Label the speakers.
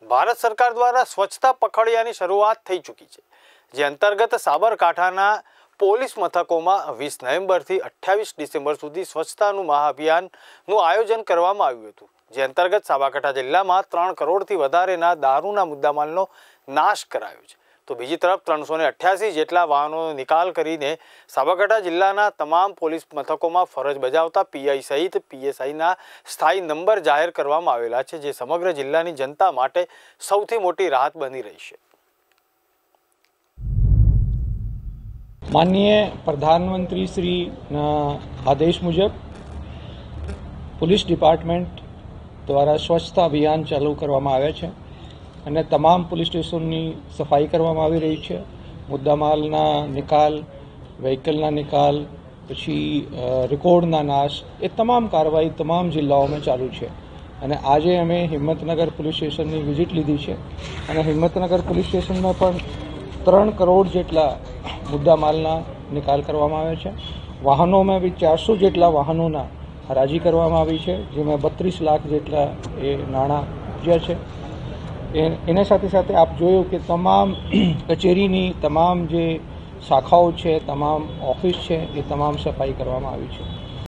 Speaker 1: ભારત સરકાર દ્વારા સ્વચ્છતા પખવાડિયાની શરૂઆત થઈ ચૂકી છે, જે અંતર્ગત સાબરકાંઠાના પોલીસ મથકોમાં 20 નવેમ્બરથી 28 ડિસેમ્બર સુધી સ્વચ્છતાનું મહાઅભિયાનનું આયોજન કરવામાં આવ્યું હતું, જે અંતર્ગત સાબરકાંઠા જિલ્લામાં 3 કરોડથી વધારેના દારૂના મુદ્દામાલનો નાશ કરાયો છે. તો બીજી તરફ 388 જેટલા વાહનોનો નિકાલ કરીને સાબરકાંઠા જિલ્લાના તમામ પોલીસ મથકોમાં ફરજ બજાવતા પીઆઈ સહિત પીએસઆઈના સ્થાયી નંબર જાહેર કરવામાં આવેલા છે, જે સમગ્ર જિલ્લાની જનતા માટે સૌથી મોટી રાહત બની રહી છે.
Speaker 2: माननीय प्रधानमंत्री श्री आदेश मुजब पुलिस डिपार्टमेंट द्वारा स्वच्छता अभियान चालू करवामां आव्या छे અને તમામ પોલીસ સ્ટેશનની સફાઈ કરવામાં આવી રહી છે. મુદ્દામાલના નિકાલ, વ્હીકલના નિકાલ, પછી રેકોર્ડના નાશ, એ તમામ કાર્યવાહી તમામ જિલ્લાઓમાં ચાલુ છે. અને આજે અમે હિંમતનગર પોલીસ સ્ટેશનની વિઝિટ લીધી છે અને હિંમતનગર પોલીસ સ્ટેશનમાં પણ 3 કરોડ જેટલા મુદ્દામાલના નિકાલ કરવામાં આવ્યા છે. વાહનોમાં બી 400 જેટલા વાહનોના હરાજી કરવામાં આવી છે, જેમાં 32 લાખ જેટલા એ નાણાં ઉપજ્યા છે. એના સાથે સાથે આપ જોયું કે તમામ કચેરીની તમામ જે શાખાઓ છે, તમામ ઓફિસ છે, એ તમામ સફાઈ કરવામાં આવી છે.